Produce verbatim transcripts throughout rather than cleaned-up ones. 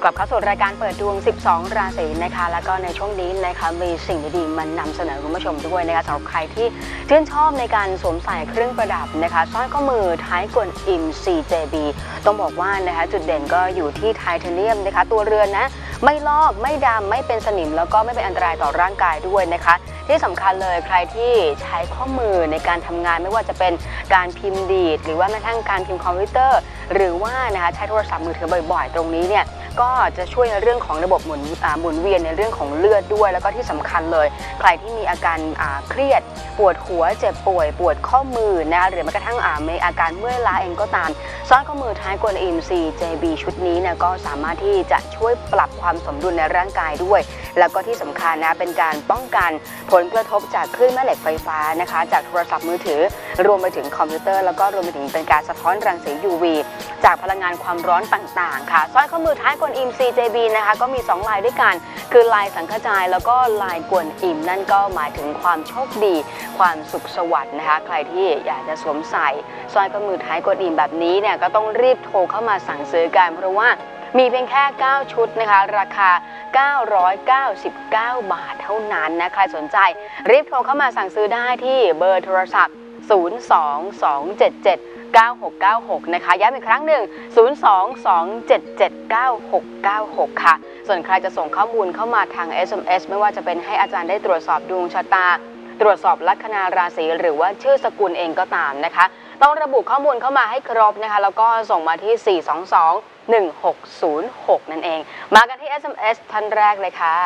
กลับเข้าสู่รายการเปิดดวงสิบสองราศีนะคะแล้วก็ในช่วงนี้นะคะมีสิ่งดีๆมานำเสนอคุณผู้ชมด้วยนะคะสำหรับใครที่ชื่นชอบในการสวมใส่เครื่องประดับนะคะสร้อยข้อมือท้ายกวนอิม ซี เจ บี ต้องบอกว่านะคะจุดเด่นก็อยู่ที่ไทเทเนียมนะคะตัวเรือนนะไม่ลอกไม่ดำไม่เป็นสนิมแล้วก็ไม่เป็นอันตรายต่อร่างกายด้วยนะคะที่สำคัญเลยใครที่ใช้ข้อมือในการทำงานไม่ว่าจะเป็นการพิมพ์ดีดหรือว่าแม้กระทั่งการพิมพ์คอมพิวเตอร์หรือว่านะคะใช้โทรศัพท์มือถือบ่อยๆตรงนี้เนี่ยก็จะช่วยในเรื่องของระบบหมุนหมุนเวียนในเรื่องของเลือดด้วยแล้วก็ที่สำคัญเลยใครที่มีอาการเครียดปวดหัวเจ็บป่วยปวดข้อมือนะหรือแม้กระทั่งมีอาการเมื่อยล้าเองก็ตามสร้อยข้อมือท้ายกวนอิม ซี เจ บี ชุดนี้นะก็สามารถที่จะช่วยปรับความสมดุลในร่างกายด้วยแล้วก็ที่สำคัญนะเป็นการป้องกันผลกระทบจากคลื่นแม่เหล็กไฟฟ้านะคะจากโทรศัพท์มือถือรวมไปถึงคอมพิวเตอร์แล้วก็รวมไปถึงเป็นการสะท้อนรังสี ยู วี จากพลังงานความร้อนต่างๆค่ะสร้อยข้อมือท้ายกวนอิม ซี เจ บี นะคะก็มีสองลายด้วยกันคือลายสังขจายแล้วก็ลายกวนอิมนั่นก็หมายถึงความโชคดีความสุขสวัสดิ์นะคะใครที่อยากจะสวมใส่สร้อยข้อมือท้ายกวนอิมแบบนี้เนี่ยก็ต้องรีบโทรเข้ามาสั่งซื้อกันเพราะว่ามีเพียงแค่เก้าชุดนะคะราคาเก้าร้อยเก้าสิบเก้าบาทเท่านั้นนะใครสนใจรีบโทรเข้ามาสั่งซื้อได้ที่เบอร์โทรศัพท์ศูนย์ สอง สอง เจ็ด เจ็ด เก้า หก เก้า หกนะคะย้ำอีกครั้งหนึ่งศูนย์ สอง สอง เจ็ด เจ็ด เก้า หก เก้า หกค่ะส่วนใครจะส่งข้อมูลเข้ามาทาง เอส เอ็ม เอส ไม่ว่าจะเป็นให้อาจารย์ได้ตรวจสอบดวงชะตาตรวจสอบลัคนาราศีหรือว่าชื่อสกุลเองก็ตามนะคะต้องระบุข้อมูลเข้ามาให้ครบนะคะแล้วก็ส่งมาที่สี่ สอง สอง หนึ่ง หก ศูนย์ หกนั่นเองมากันที่ เอส เอ็ม เอส ท่านแรกเลยค่ะ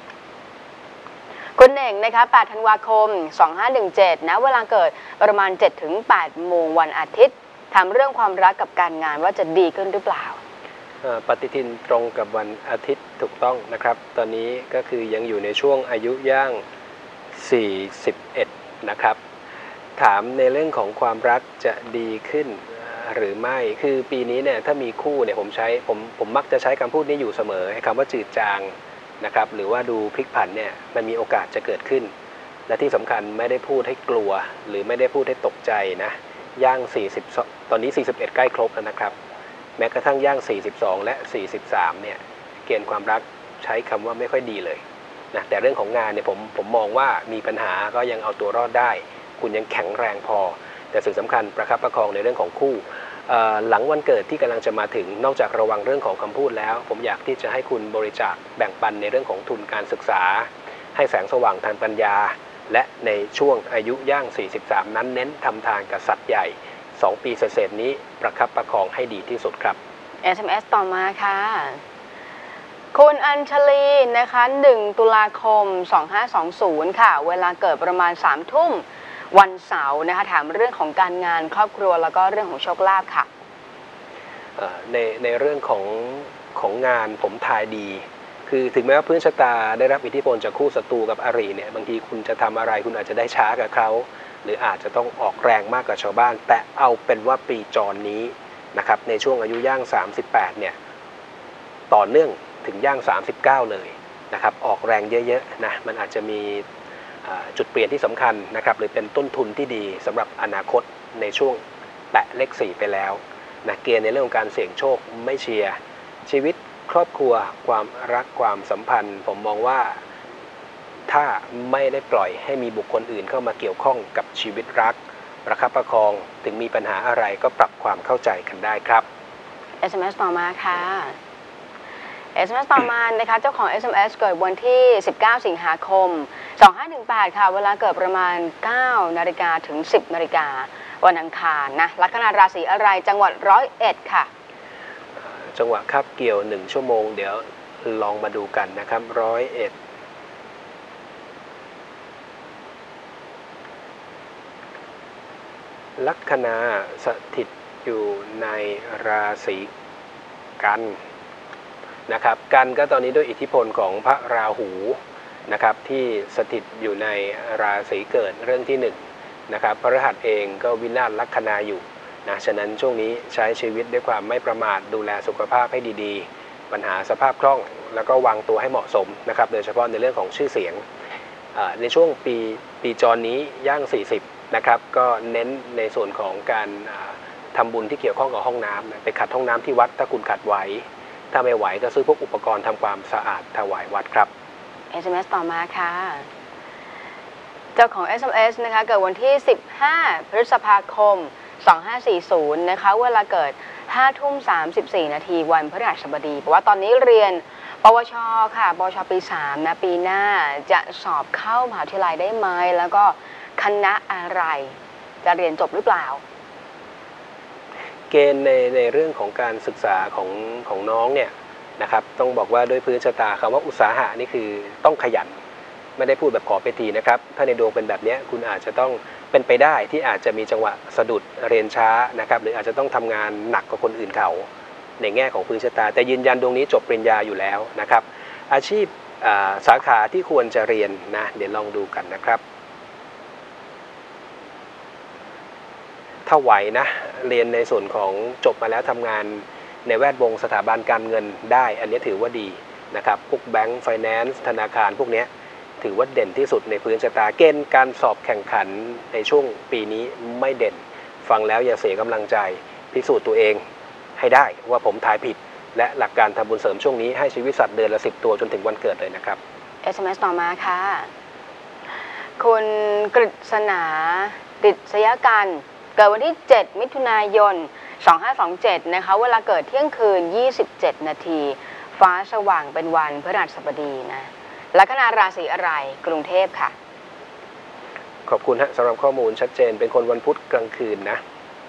คุณเน่งนะคะแปดธันวาคมสองห้าหนึ่งเจ็ดนะเวลาเกิดประมาณ เจ็ดถึงแปด โมงวันอาทิตย์ถามเรื่องความรักกับการงานว่าจะดีขึ้นหรือเปล่าปฏิทินตรงกับวันอาทิตย์ถูกต้องนะครับตอนนี้ก็คือยังอยู่ในช่วงอายุย่างสี่สิบเอ็ดนะครับถามในเรื่องของความรักจะดีขึ้นหรือไม่คือปีนี้เนี่ยถ้ามีคู่เนี่ยผมใช้ผมผมมักจะใช้คำพูดนี้อยู่เสมอคำว่าจืดจางนะครับหรือว่าดูพลิกผันเนี่ยมันมีโอกาสจะเกิดขึ้นและที่สำคัญไม่ได้พูดให้กลัวหรือไม่ได้พูดให้ตกใจนะย่างสี่สิบตอนนี้สี่สิบเอ็ดใกล้ครบแล้วนะครับแม้กระทั่งย่างสี่สิบสองและสี่สิบสามเนี่ยเกณฑ์ความรักใช้คำว่าไม่ค่อยดีเลยนะแต่เรื่องของงานเนี่ยผมผมมองว่ามีปัญหาก็ยังเอาตัวรอดได้คุณยังแข็งแรงพอแต่สิ่งสำคัญประคับประคองในเรื่องของคู่หลังวันเกิดที่กำลังจะมาถึงนอกจากระวังเรื่องของคำพูดแล้วผมอยากที่จะให้คุณบริจาคแบ่งปันในเรื่องของทุนการศึกษาให้แสงสว่างทางปัญญาและในช่วงอายุย่างสี่สิบสามนั้นเน้นทำทานกับสัตว์ใหญ่สองปีเศษนี้ประคับประคองให้ดีที่สุดครับเอส เอ็ม เอส ต่อมาค่ะคุณอัญชลีนะคะหนึ่งตุลาคมสองห้าสองศูนย์ค่ะเวลาเกิดประมาณสามทุ่มวันเสาร์นะคะถามเรื่องของการงานครอบครัวแล้วก็เรื่องของโชคลาภค่ะในในเรื่องของของงานผมทายดีคือถึงแม้ว่าพื้นชะตาได้รับอิทธิพลจากคู่ศัตรูกับอริเนี่ยบางทีคุณจะทำอะไรคุณอาจจะได้ช้ากับเขาหรืออาจจะต้องออกแรงมากกว่าชาวบ้านแต่เอาเป็นว่าปีจรนี้นะครับในช่วงอายุย่างสามสิบแปดเนี่ยต่อเนื่องถึงย่างสามสิบเก้าเลยนะครับออกแรงเยอะๆนะมันอาจจะมีจุดเปลี่ยนที่สำคัญนะครับหรือเป็นต้นทุนที่ดีสำหรับอนาคตในช่วงแตะเลขสี่ไปแล้วนะเกณฑ์ในเรื่องของการเสี่ยงโชคไม่เชียร์ชีวิตครอบครัวความรักความสัมพันธ์ผมมองว่าถ้าไม่ได้ปล่อยให้มีบุคคลอื่นเข้ามาเกี่ยวข้องกับชีวิตรักประคับประคองถึงมีปัญหาอะไรก็ปรับความเข้าใจกันได้ครับเอส เอ็ม เอส ต่อมาค่ะ เอส เอ็ม เอส ต่อมานะคะเจ้าของ เอส เอ็ม เอส เกิดวันที่สิบเก้าสิงหาคมสองห้าหนึ่งแปดค่ะเวลาเกิดประมาณเก้านาฬิกาถึงสิบนาฬิกาวันอังคารนะลัคนาราศีอะไรจังหวัดร้อยเอ็ดค่ะจังหวะคาบเกี่ยวหนึ่งชั่วโมงเดี๋ยวลองมาดูกันนะครับร้อยเอ็ดลัคนาสถิตอยู่ในราศีกันนะครับกันก็ตอนนี้ด้วยอิทธิพลของพระราหูนะครับที่สถิตอยู่ในราศีเกิดเรื่องที่หนึ่งนะครับพฤหัสเองก็วินาศลัคนาอยู่นะฉะนั้นช่วงนี้ใช้ชีวิตด้วยความไม่ประมาทดูแลสุขภาพให้ดีๆปัญหาสภาพคล่องแล้วก็วางตัวให้เหมาะสมนะครับโดยเฉพาะในเรื่องของชื่อเสียงในช่วงปีปีจรนี้ย่างสี่สิบนะครับก็เน้นในส่วนของการทำบุญที่เกี่ยวข้องกับห้องน้ำไปขัดห้องน้ำที่วัดถ้าคุณขัดไว้ถ้าไม่ไหวก็ซื้อพวกอุปกรณ์ทำความสะอาดถวายวัดครับเอส เอ็ม เอส ต่อมาค่ะเจ้าของ เอส เอ็ม เอส นะคะเกิดวันที่สิบห้าพฤษภาคมสองห้าสี่ศูนย์นะคะเวลาเกิดห้าทุ่มสามสิบสี่นาทีวันพฤหัสบดีเพราะว่าตอนนี้เรียนปวชค่ะปวชปีสามนะปีหน้าจะสอบเข้ามหาวิทยาลัยได้ไหมแล้วก็คณะอะไรจะเรียนจบหรือเปล่าเกณฑ์ในในเรื่องของการศึกษาของของน้องเนี่ยนะครับต้องบอกว่าด้วยพื้นชะตาคำว่าอุตสาหะนี่คือต้องขยันไม่ได้พูดแบบขอไปทีนะครับถ้าในดวงเป็นแบบนี้คุณอาจจะต้องเป็นไปได้ที่อาจจะมีจังหวะสะดุดเรียนช้านะครับหรืออาจจะต้องทำงานหนักกว่าคนอื่นเขาในแง่ของพื้นชะตาแต่ยืนยันดวงนี้จบปริญญาอยู่แล้วนะครับอาชีพสาขาที่ควรจะเรียนนะเดี๋ยวลองดูกันนะครับถ้าไหวนะเรียนในส่วนของจบมาแล้วทำงานในแวดวงสถาบันการเงินได้อันนี้ถือว่าดีนะครับพวกแบงก์ไฟแนนซ์ธนาคารพวกนี้ถือว่าเด่นที่สุดในพื้นชะตาเกณฑ์การสอบแข่งขันในช่วงปีนี้ไม่เด่นฟังแล้วอย่าเสียกำลังใจพิสูจน์ตัวเองให้ได้ว่าผมทายผิดและหลักการทำบุญเสริมช่วงนี้ให้ชีวิตสัตว์เดือนละสิบตัวจนถึงวันเกิดเลยนะครับเอส เอ็ม เอส ต่อมาค่ะคุณกฤษณาดิษยกันเกิดวันที่เจ็ดมิถุนายนสองห้าสองเจ็ดนะคะเวลาเกิดเที่ยงคืนยี่สิบเจ็ดนาทีฟ้าสว่างเป็นวันพฤหัสบดีนะลัคนาราศีอะไรกรุงเทพค่ะขอบคุณฮะสำหรับข้อมูลชัดเจนเป็นคนวันพุธกลางคืนนะ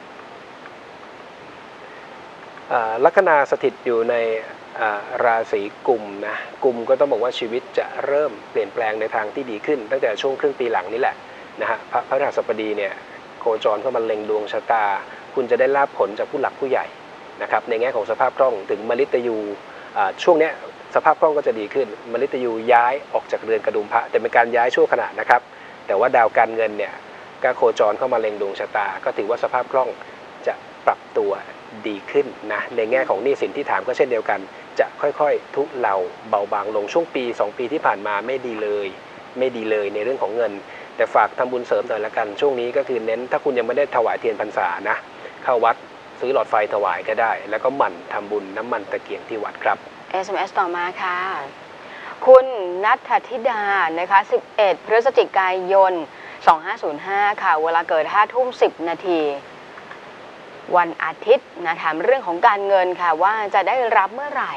ลัคนาสถิตอยู่ในราศีกุมนะกุมก็ต้องบอกว่าชีวิตจะเริ่มเปลี่ยนแปลงในทางที่ดีขึ้นตั้งแต่ช่วงครึ่งปีหลังนี้แหละนะฮะพระพฤหัสบดีเนี่ยโคจรเข้ามาเล็งดวงชะตาคุณจะได้ลาภผลจากผู้หลักผู้ใหญ่นะครับในแง่ของสภาพคล่องถึงมฤตยูช่วงนี้สภาพคล่องก็จะดีขึ้นมฤตยูย้ายออกจากเรือนกระดุมพระแต่เป็นการย้ายชั่วขณะนะครับแต่ว่าดาวการเงินเนี่ยก็โคจรเข้ามาเล็งดวงชะตาก็ถือว่าสภาพคล่องจะปรับตัวดีขึ้นนะในแง่ของหนี้สินที่ถามก็เช่นเดียวกันจะค่อยๆทุเลาเบาบางลงช่วงปีสองปีที่ผ่านมาไม่ดีเลยไม่ดีเลยในเรื่องของเงินแต่ฝากทำบุญเสริมหน่อยละกันช่วงนี้ก็คือเน้นถ้าคุณยังไม่ได้ถวายเทียนพรรษานะเข้าวัดซื้อหลอดไฟถวายก็ได้แล้วก็หมั่นทำบุญน้ำมันตะเกียงที่วัดครับเอส เอ็ม เอส ต่อมาค่ะคุณณัฐธิดานะคะสิบเอ็ดพฤศจิกายนสองห้าศูนย์ห้าค่ะเวลาเกิดห้าทุ่มสิบนาทีวันอาทิตย์นะถามเรื่องของการเงินค่ะว่าจะได้รับเมื่อไหร่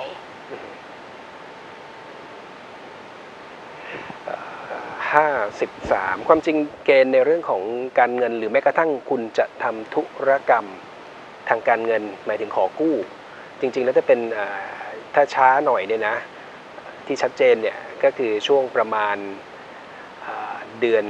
ห้าสิบสามความจริงเกณฑ์ในเรื่องของการเงินหรือแม้กระทั่งคุณจะทำธุรกรรมทางการเงินหมายถึงขอกู้จริงๆแล้วจะเป็นถ้าช้าหน่อยเนี่ยนะที่ชัดเจนเนี่ยก็คือช่วงประมาณเดือน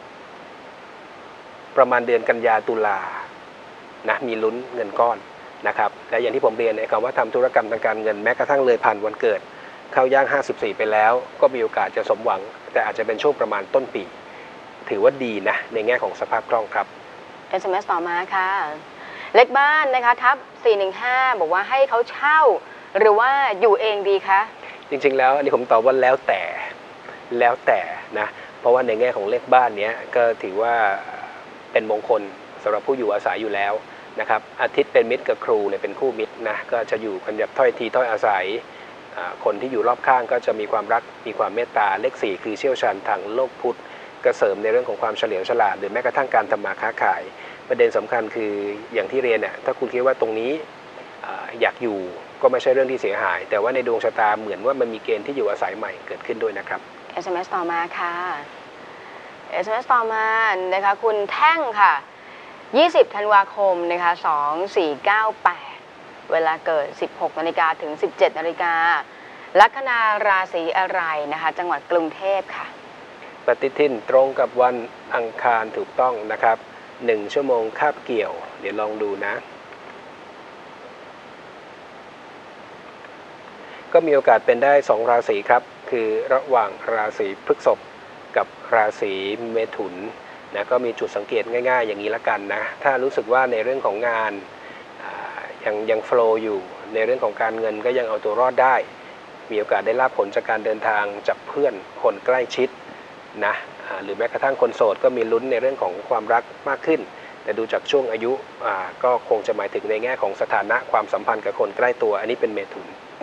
ประมาณเดือนกันยาตุลานะมีลุ้นเงินก้อนนะครับและอย่างที่ผมเรียนในคำว่าทำธุรกรรมทางการเงินแม้กระทั่งเลยผ่านวันเกิดเข้าย่างห้าสิบสี่ไปแล้วก็มีโอกาสจะสมหวังแต่อาจจะเป็นช่วงประมาณต้นปีถือว่าดีนะในแง่ของสภาพคล่องครับเอส เอ็ม เอส ต่อมาค่ะเลขบ้านนะคะทับสี่หนึ่งห้าบอกว่าให้เขาเช่าหรือว่าอยู่เองดีคะจริงๆแล้วอันนี้ผมตอบว่าแล้วแต่แล้วแต่นะเพราะว่าในแง่ของเลขบ้านนี้ก็ถือว่าเป็นมงคลสำหรับผู้อยู่อาศัยอยู่แล้วนะครับอาทิตย์เป็นมิตรกับครูเนี่ยเป็นคู่มิตรนะก็จะอยู่กันแบบถ้อยทีถ้อยอาศัยคนที่อยู่รอบข้างก็จะมีความรักมีความเมตตาเลขสี่คือเชี่ยวชาญทางโลกพุทธก็เสริมในเรื่องของความเฉลียวฉลาดหรือแม้กระทั่งการทำมาค้าขายประเด็นสำคัญคืออย่างที่เรียนเนี่ยถ้าคุณคิดว่าตรงนี้อยากอยู่ก็ไม่ใช่เรื่องที่เสียหายแต่ว่าในดวงชะตาเหมือนว่ามันมีเกณฑ์ที่อยู่อาศัยใหม่เกิดขึ้นด้วยนะครับเอส เอ็ม เอส ต่อมาค่ะ เอส เอ็ม เอส ต่อมานะคะคุณแท่งค่ะยี่สิบธันวาคมนะคะสองสี่เก้าแปดเวลาเกิดสิบหกนาฬิกาถึงสิบเจ็ดนาฬิกาลัคนาราศีอะไรนะคะจังหวัดกรุงเทพค่ะปฏิทินตรงกับวันอังคารถูกต้องนะครับหนึ่งชั่วโมงคาบเกี่ยวเดี๋ยวลองดูนะก็มีโอกาสเป็นได้สองราศีครับคือระหว่างราศีพฤษภกับราศีเมถุนนะก็มีจุดสังเกตง่ายๆอย่างนี้ละกันนะถ้ารู้สึกว่าในเรื่องของงานยังยังโฟลว์อยู่ในเรื่องของการเงินก็ยังเอาตัวรอดได้มีโอกาสได้รับผลจากการเดินทางจากเพื่อนคนใกล้ชิดนะหรือแม้กระทั่งคนโสดก็มีลุ้นในเรื่องของความรักมากขึ้นแต่ดูจากช่วงอายุก็คงจะหมายถึงในแง่ของสถานะความสัมพันธ์กับคนใกล้ตัวอันนี้เป็นเมถุน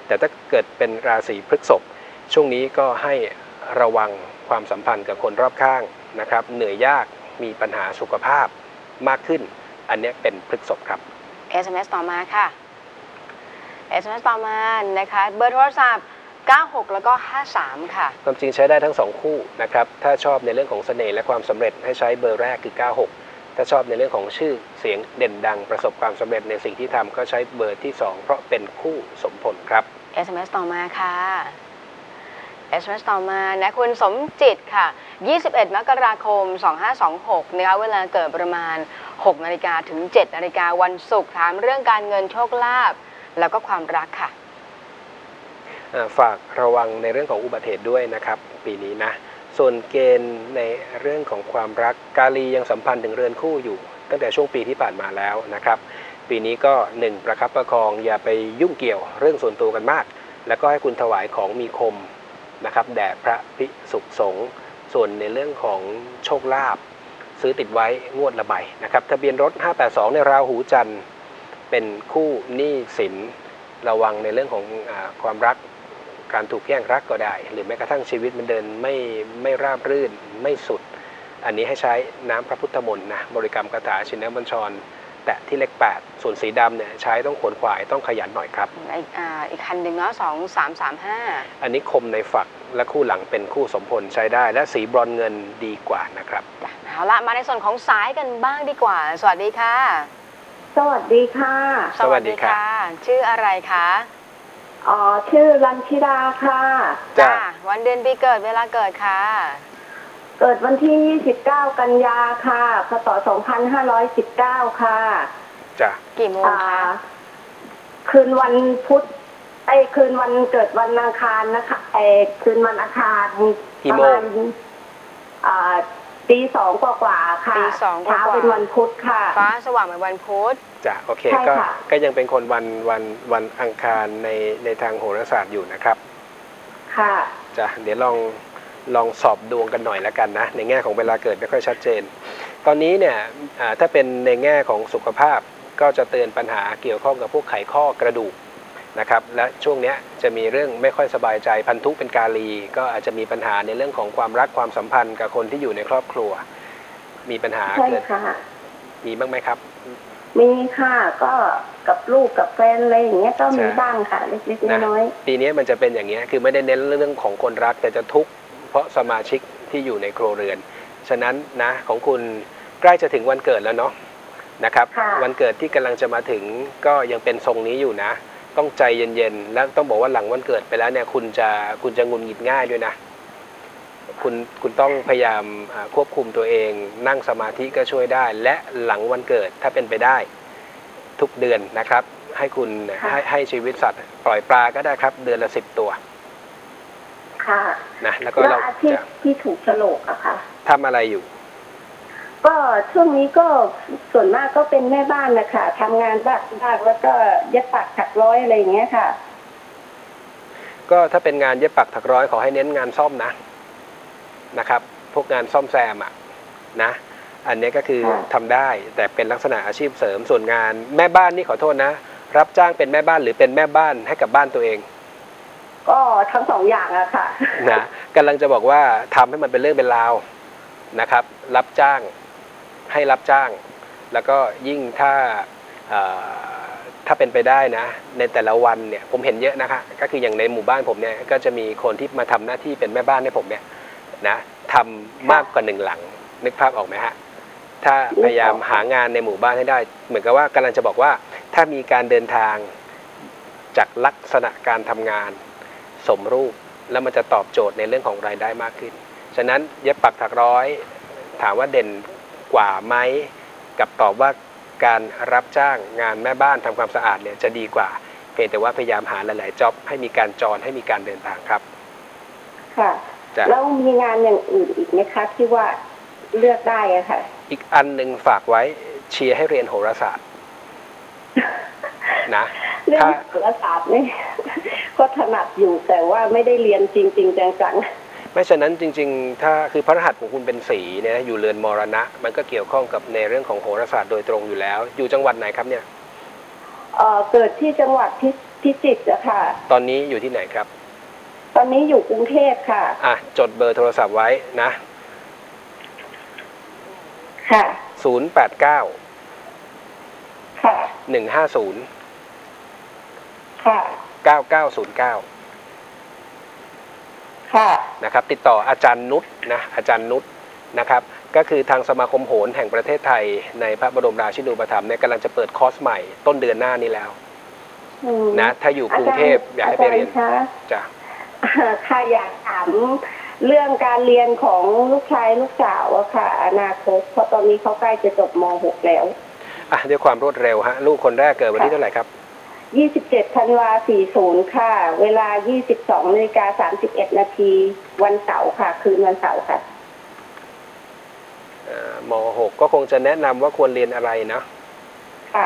แต่ถ้าเกิดเป็นราศีพฤษภช่วงนี้ก็ให้ระวังความสัมพันธ์กับคนรอบข้างนะครับเหนื่อยยากมีปัญหาสุขภาพมากขึ้นอันนี้เป็นพฤษภครับเอส เอ็ม เอส ต่อมาค่ะ เอส เอ็ม เอส ต่อมานะคะเบอร์โทรศัพท์เก้าหกแล้วก็ห้าสามค่ะความจริงใช้ได้ทั้งสองคู่นะครับถ้าชอบในเรื่องของเสน่ห์และความสำเร็จให้ใช้เบอร์แรกคือเก้าหกถ้าชอบในเรื่องของชื่อเสียงเด่นดังประสบความสำเร็จในสิ่งที่ทำก็ใช้เบอร์ที่สองเพราะเป็นคู่สมพลครับเอส เอ็ม เอส ต่อมาค่ะ เอส เอ็ม เอส ต่อมานะคุณสมจิตค่ะยี่สิบเอ็ดมกราคมสองห้าสองหกนะคะเวลาเกิดประมาณหกนาฬิกาถึงเจ็ดนาฬิกาวันศุกร์ถามเรื่องการเงินโชคลาภแล้วก็ความรักค่ะฝากระวังในเรื่องของอุบัติเหตุด้วยนะครับปีนี้นะส่วนเกณฑ์ในเรื่องของความรักกาลียังสัมพันธ์ถึงเรือนคู่อยู่ตั้งแต่ช่วงปีที่ผ่านมาแล้วนะครับปีนี้ก็หนึ่งประคับประคองอย่าไปยุ่งเกี่ยวเรื่องส่วนตัวกันมากแล้วก็ให้คุณถวายของมีคมนะครับแด่พระภิกษุสงฆ์ส่วนในเรื่องของโชคลาภซื้อติดไว้งวดละใบนะครับทะเบียนรถห้าแปดสองในราหูจันทร์เป็นคู่หนี้สินระวังในเรื่องของอ่าความรักการถูกแย่งรักก็ได้หรือแม้กระทั่งชีวิตมันเดินไม่ไม่ราบรื่นไม่สุดอันนี้ให้ใช้น้ำพระพุทธมนต์นะบริกรรมคาถาชินบัญชรแตะที่เลขแปดส่วนสีดำเนี่ยใช้ต้องขวนขวายต้องขยันหน่อยครับอีกอ่าอีกคันหนึ่งเนาะสองสามสามห้าอันนี้คมในฝักและคู่หลังเป็นคู่สมพลใช้ได้และสีบรอนเงินดีกว่านะครับเอาละมาในส่วนของสายกันบ้างดีกว่าสวัสดีค่ะสวัสดีค่ะสวัสดีค่ะชื่ออะไรคะอ๋อชื่อรัญชิดาค่ะจ้าวันเดือนปีเกิดเวลาเกิดค่ะเกิดวันที่ยี่สิบเก้ากันยาค่ะพศสองพันห้าร้อยสิบเก้าค่ะจ้ากี่โมงคะคืนวันพุธไอ้คืนวันเกิดวันอังคารนะคะไอ้คืนวันอังคารกี่โมงอ่าตีสองกว่าๆค่ะตีสองกว่าเช้าเป็นวันพุธค่ะฟ้าสว่างเป็นวันพุธจ้ะโอเคก็ก็ยังเป็นคนวันวันวันอังคารในในทางโหราศาสตร์อยู่นะครับค่ะจ้ะเดี๋ยวลองลองสอบดวงกันหน่อยแล้วกันนะในแง่ของเวลาเกิดไม่ค่อยชัดเจนตอนนี้เนี่ยถ้าเป็นในแง่ของสุขภาพก็จะเตือนปัญหาเกี่ยวข้องกับพวกไขข้อกระดูกนะครับและช่วงนี้จะมีเรื่องไม่ค่อยสบายใจพันธุเป็นกาลีก็อาจจะมีปัญหาในเรื่องของความรักความสัมพันธ์กับคนที่อยู่ในครอบครัวมีปัญหาเกิดมีบ้างไหมครับมีค่ะก็กับลูกกับแฟนอะไรอย่างเงี้ยก็มีบ้างค่ะเล็กๆน้อยๆปีนี้มันจะเป็นอย่างเงี้ยคือไม่ได้เน้นเรื่องของคนรักแต่จะทุกข์เพราะสมาชิกที่อยู่ในครัวเรือนฉะนั้นนะของคุณใกล้จะถึงวันเกิดแล้วเนาะนะครับวันเกิดที่กำลังจะมาถึงก็ยังเป็นทรงนี้อยู่นะต้องใจเย็นๆแล้วต้องบอกว่าหลังวันเกิดไปแล้วเนี่ยคุณจะคุณจะงุนหงิดง่ายด้วยนะคุณคุณต้องพยายามควบคุมตัวเองนั่งสมาธิก็ช่วยได้และหลังวันเกิดถ้าเป็นไปได้ทุกเดือนนะครับให้คุณให้ให้ชีวิตสัตว์ปล่อยปลาก็ได้ครับเดือนละสิบตัวค่ะนะแล้วก็เราอาชีพที่ถูกโฉลกอะค่ะทำอะไรอยู่ก็ช่วงนี้ก็ส่วนมากก็เป็นแม่บ้านนะคะทำงานบ้านบ้านแล้วก็เย็บปักถักร้อยอะไรอย่างเงี้ยค่ะก็ถ้าเป็นงานเย็บปักถักร้อยขอให้เน้นงานซ่อมนะนะครับพวกงานซ่อมแซมอ่ะนะอันนี้ก็คือทำได้แต่เป็นลักษณะอาชีพเสริมส่วนงานแม่บ้านนี่ขอโทษนะรับจ้างเป็นแม่บ้านหรือเป็นแม่บ้านให้กับบ้านตัวเองก็ทั้งสองอย่างอะค่ะนะกำลังจะบอกว่าทำให้มันเป็นเรื่องเป็นราวนะครับรับจ้างให้รับจ้างแล้วก็ยิ่งถ้าถ้าเป็นไปได้นะในแต่ละวันเนี่ยผมเห็นเยอะนะคะก็คืออย่างในหมู่บ้านผมเนี่ยก็จะมีคนที่มาทำหน้าที่เป็นแม่บ้านให้ผมเนี่ยนะทำมากกว่าหนึ่งหลังนึกภาพออกไหมฮะถ้าพยายามหางานในหมู่บ้านให้ได้เหมือนกับว่ากำลังจะบอกว่าถ้ามีการเดินทางจากลักษณะการทำงานสมรูปแล้วมันจะตอบโจทย์ในเรื่องของรายได้มากขึ้นฉะนั้นเย็บปักถักร้อยถามว่าเด่นกว่าไหมกับตอบว่าการรับจ้างงานแม่บ้านทำความสะอาดเนี่ยจะดีกว่าเพียงแต่ว่าพยายามหาหลายๆจ็อบให้มีการจรให้มีการเดินทางครับค่ะแล้วมีงานอย่างอื่นอีกไหมคะที่ว่าเลือกได้อะค่ะอีกอันหนึ่งฝากไว้เชียร์ให้เรียนโหราศาสตร์นะเรื่องโหราศาสตร์นี่ก็ถนัดอยู่แต่ว่าไม่ได้เรียนจริงๆจังๆไม่ฉะนั้นจริงๆถ้าคือพระรหัสของคุณเป็นสีเนี่ยอยู่เรือนมรณะมันก็เกี่ยวข้องกับในเรื่องของโหราศาสตร์โดยตรงอยู่แล้วอยู่จังหวัดไหนครับเนี่ยเอ่อเกิดที่จังหวัดพิพิจิตรอะค่ะตอนนี้อยู่ที่ไหนครับตอนนี้อยู่กรุงเทพค่ะอ่ะจดเบอร์โทรศัพท์ไว้นะค่ะศูนย์แปดเก้าค่ะหนึ่งห้าศูนย์ค่ะเก้าเก้าศูนย์เก้าค่ะนะครับติดต่ออาจารย์นุชนะอาจารย์นุชนะครับก็คือทางสมาคมโหรแห่งประเทศไทยในพระบรมราชินูปถัมภ์เนี่ยกำลังจะเปิดคอร์สใหม่ต้นเดือนหน้านี้แล้วนะถ้าอยู่กรุงเทพอยากให้ไปเรียนจ้ะค่ะอยากถามเรื่องการเรียนของลูกชายลูกสาวอะค่ะอนาคตเพราะตอนนี้เขาใกล้จะจบม หก แล้วอ่ะด้วยความรวดเร็วฮะลูกคนแรกเกิดวันที่เท่าไหร่ครับยี่สิบเจ็ดธันวาสี่สิบค่ะเวลายี่สิบสองนาฬิกาสามสิบเอ็ดนาทีวันเสาร์ค่ะคืนวันเสาร์ค่ะม หก ก็คงจะแนะนำว่าควรเรียนอะไรนะค่ะ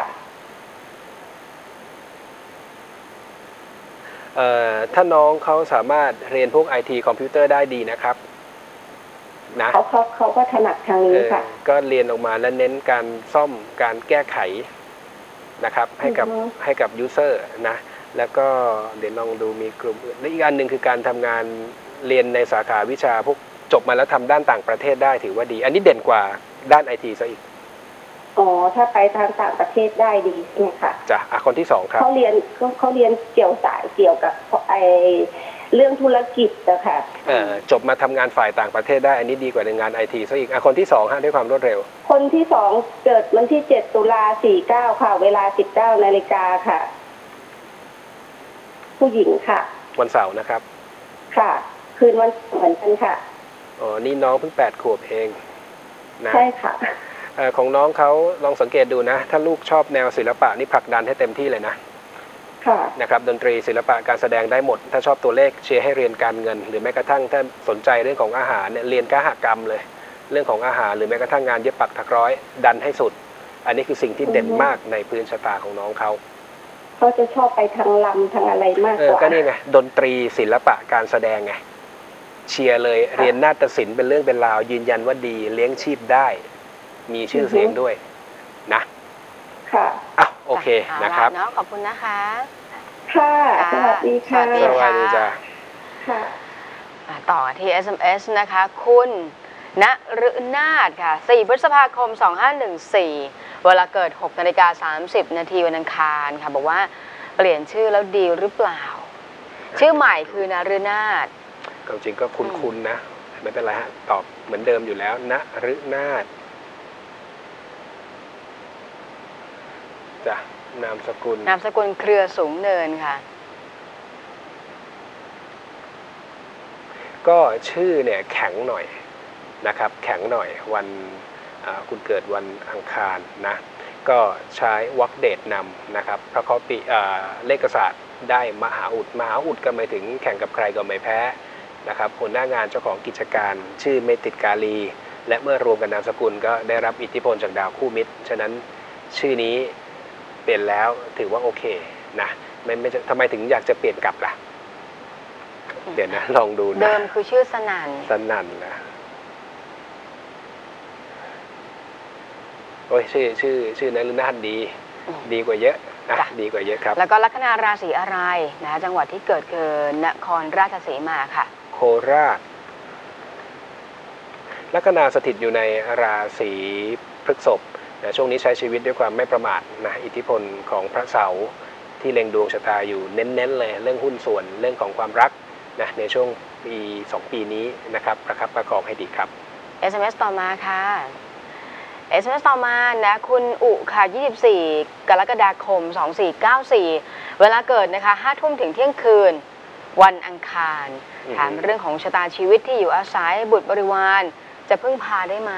เอ่อถ้าน้องเขาสามารถเรียนพวก ไอ ที คอมพิวเตอร์ได้ดีนะครับนะเขาเขาเขาก็ถนัดทางนี้ค่ะก็เรียนออกมาแล้วเน้นการซ่อมการแก้ไขนะครับให้กับให้กับยูเซอร์นะแล้วก็เดี๋ยวลองดูมีกลุ่มอื่นและอีกอันหนึ่งคือการทำงานเรียนในสาขาวิชาพวกจบมาแล้วทำด้านต่างประเทศได้ถือว่าดีอันนี้เด่นกว่าด้าน ไอ ที ซะอีกอ๋อถ้าไปทางต่างประเทศได้ดีใช่ไหมคะจ้ะอ่ะคนที่สองครับเขาเรียนเขาเรียนเกี่ยวสายเกี่ยวกับไอเรื่องธุรกิจนะคะเอ่อจบมาทำงานฝ่ายต่างประเทศได้อันนี้ดีกว่าในงาน ไอ ที ซะอีกอ่ะคนที่สองฮะด้วยความรวดเร็วคนที่สองเกิดวันที่เจ็ดตุลาสี่สิบเก้าค่ะเวลาสิบเก้านาฬิกาค่ะผู้หญิงค่ะวันเสาร์นะครับค่ะคืนวันเหมือนกันค่ะอ๋อนี่น้องเพิ่งแปดขวบเองนะใช่ค่ะของน้องเขาลองสังเกตดูนะถ้าลูกชอบแนวศิลปะนี่ผลักดันให้เต็มที่เลยนะนะครับดนตรีศิลปะการแสดงได้หมดถ้าชอบตัวเลขเชียร์ให้เรียนการเงินหรือแม้กระทั่งถ้าสนใจเรื่องของอาหารเนี่ยเรียนกหกรรมเลยเรื่องของอาหารหรือแม้กระทั่งงานเย็บปักถักร้อยดันให้สุดอันนี้คือสิ่งที่เด่นมากในพื้นชะตาของน้องเขาเขาจะชอบไปทางลำทางอะไรมากกว่าก็นี่ไงดนตรีศิลปะการแสดงไงเชียร์เลยเรียนนาฏศิลป์เป็นเรื่องเป็นราวยืนยันว่าดีเลี้ยงชีพได้มีชื่อเสียงด้วยนะค่ะอ่ะโอเคนะครับน้องขอบคุณนะคะค่ะสวัสดีค่ะสวัสดีจ้าค่ะต่อที่ เอส เอ็ม เอส นะคะคุณณฤนาถค่ะสี่พฤษภาคมสองห้าหนึ่งสี่เวลาเกิดหกนาฬิกาสามสิบนาทีวันอังคารค่ะบอกว่าเปลี่ยนชื่อแล้วดีหรือเปล่าชื่อใหม่คือณฤนาถจริงก็คุ้นๆนะไม่เป็นไรฮะตอบเหมือนเดิมอยู่แล้วณฤนาถจ้ะนามสกุลนามสกุลเครือสูงเนินค่ะก็ชื่อเนี่ยแข็งหน่อยนะครับแข็งหน่อยวันคุณเกิดวันอังคารนะก็ใช้วรรคเดชนำนะครับเพราะเขาปีเลขศาสตร์ได้มหาอุดมหาอุดก็หมายถึงแข่งกับใครก็ไม่แพ้นะครับหัวหน้างานเจ้าของกิจการชื่อเมติดกาลีและเมื่อรวมกันนามสกุลก็ได้รับอิทธิพลจากดาวคู่มิตรฉะนั้นชื่อนี้เปลี่ยนแล้วถือว่าโอเคนะไม่ไม่ทำไมถึงอยากจะเปลี่ยนกลับล่ะเดี๋ยวนะลองดูนะเดิมคือชื่อสนั่นสนั่นนะโอ้ยชื่อชื่อชื่อนฤนาถดีดีกว่าเยอะนะดีกว่าเยอะครับแล้วก็ลัคนาราศีอะไรนะจังหวัดที่เกิดคือนครราชสีมาค่ะโคราชลัคนาสถิตอยู่ในราศีพฤษภนะช่วงนี้ใช้ชีวิตด้วยความไม่ประมาทนะอิทธิพลของพระเสาร์ที่เล็งดวงชะตาอยู่เน้นๆเลยเรื่องหุ้นส่วนเรื่องของความรักนะในช่วงปีสองปีนี้นะครับประคับประคองให้ดีครับเอส เอ็ม เอส ต่อมาค่ะ เอส เอ็ม เอส ต่อมานะคุณอุค่ะยี่สิบสี่กรกฎาคมสองสี่เก้าสี่เวลาเกิดนะคะห้าทุ่มถึงเที่ยงคืนวันอังคารถามเรื่องของชะตาชีวิตที่อยู่อาศัยบุตรบริวารจะพึ่งพาได้ไหม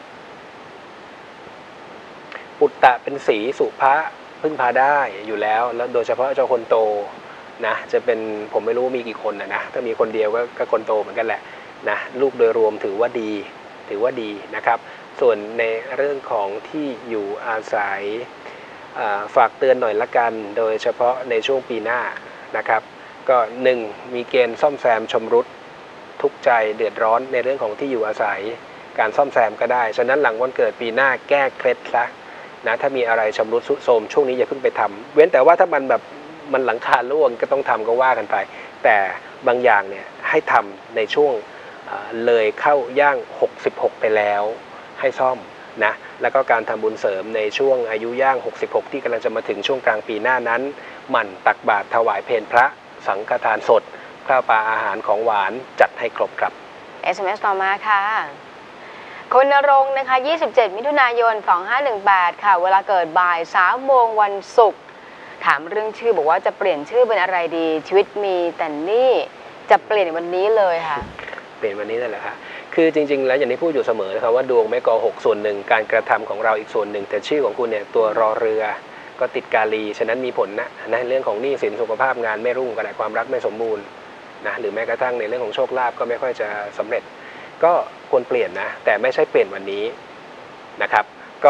ปุตตะเป็นสีสุภะพึ่งพาได้อยู่แล้วแล้วโดยเฉพาะเจ้าคนโตนะจะเป็นผมไม่รู้มีกี่คนนะนะถ้ามีคนเดียวก็ก็คนโตเหมือนกันแหละนะลูกโดยรวมถือว่าดีถือว่าดีนะครับส่วนในเรื่องของที่อยู่อาศัยฝากเตือนหน่อยละกันโดยเฉพาะในช่วงปีหน้านะครับก็หนึ่งมีเกณฑ์ซ่อมแซมชำรุดทุกข์ใจเดือดร้อนในเรื่องของที่อยู่อาศัยการซ่อมแซมก็ได้ฉะนั้นหลังวันเกิดปีหน้าแก้เคล็ดซะนะถ้ามีอะไรชำรุดทรุดโทรมช่วงนี้อย่าเพิ่งไปทำเว้นแต่ว่าถ้ามันแบบมันหลังคาร่วงก็ต้องทำก็ว่ากันไปแต่บางอย่างเนี่ยให้ทำในช่วงเลยเข้าย่างหกสิบหกไปแล้วให้ซ่อมนะแล้วก็การทำบุญเสริมในช่วงอายุย่างหกสิบหกที่กำลังจะมาถึงช่วงกลางปีหน้านั้นหมั่นตักบาตรถวายเพลพระสังฆทานสดข้าวปลาอาหารของหวานจัดให้ครบครับเอส เอ็ม เอส ต่อมาค่ะคุณณรงค์นะคะยี่สิบเจ็ดมิถุนายนสองห้าหนึ่งแปดค่ะเวลาเกิดบ่ายสามโมงวันศุกร์ถามเรื่องชื่อบอกว่าจะเปลี่ยนชื่อเป็นอะไรดีชีวิตมีแต่นี่จะเปลี่ยนวันนี้เลยค่ะเปลี่ยนวันนี้นั่นแหละค่ะคือจริงๆแล้วอย่างที่พูดอยู่เสมอนะครับว่าดวงไม่โกหกส่วนหนึ่งการกระทำของเราอีกส่วนหนึ่งแต่ชื่อของคุณเนี่ยตัวรอเรือก็ติดกาลีฉะนั้นมีผลนะในเรื่องของหนี้สินสุขภาพงานไม่รุ่งกระไรความรักไม่สมบูรณ์นะหรือแม้กระทั่งในเรื่องของโชคลาภก็ไม่ค่อยจะสำเร็จก็ควรเปลี่ยนนะแต่ไม่ใช่เปลี่ยนวันนี้นะครับก็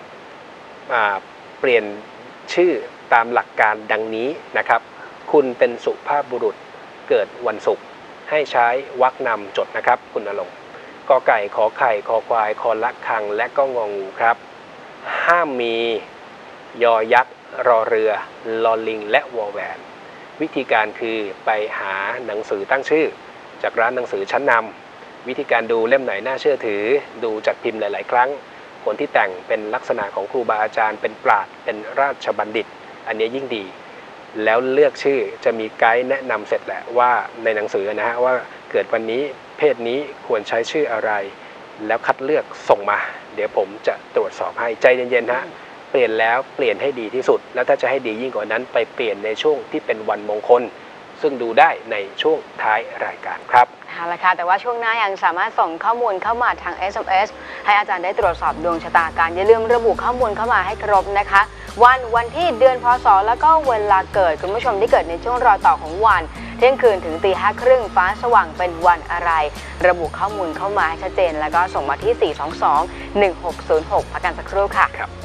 เปลี่ยนชื่อตามหลักการดังนี้นะครับคุณเป็นสุภาพบุรุษเกิดวันศุกร์ให้ใช้วรรคนำจดนะครับคุณณรงค์กอไก่ขอไข่คอควายคอละคังและก็งองูครับห้ามมียอยักษ์รอเรือลอลิงและวอแหวนวิธีการคือไปหาหนังสือตั้งชื่อจากร้านหนังสือชั้นนำวิธีการดูเล่มไหนน่าเชื่อถือดูจัดพิมพ์หลายๆครั้งคนที่แต่งเป็นลักษณะของครูบาอาจารย์เป็นปราชญ์เป็นราชบัณฑิตอันนี้ยิ่งดีแล้วเลือกชื่อจะมีไกด์แนะนำเสร็จแหละว่าในหนังสือนะฮะว่าเกิดวันนี้เพศนี้ควรใช้ชื่ออะไรแล้วคัดเลือกส่งมาเดี๋ยวผมจะตรวจสอบให้ใจเย็นๆฮะเปลี่ยนแล้วเปลี่ยนให้ดีที่สุดแล้วถ้าจะให้ดียิ่งกว่านั้นไปเปลี่ยนในช่วงที่เป็นวันมงคลซึ่งดูได้ในช่วงท้ายรายการครับเอาละค่ะแต่ว่าช่วงหน้ายังสามารถส่งข้อมูลเข้ามาทาง เอส เอ็ม เอส ให้อาจารย์ได้ตรวจสอบดวงชะตาการอย่าลืมระบุข้อมูลเข้ามาให้ครบนะคะวันวันที่เดือนพศแล้วก็เวลาเกิดคุณผู้ชมที่เกิดในช่วงรอยต่อของวันเที่ยงคืนถึงตีห้าครึ่งฟ้าสว่างเป็นวันอะไรระบุข้อมูลเข้ามาให้ชัดเจนแล้วก็ส่งมาที่สี่ สอง สอง หนึ่ง หก ศูนย์ หกพักกันสักครู่ค่ะ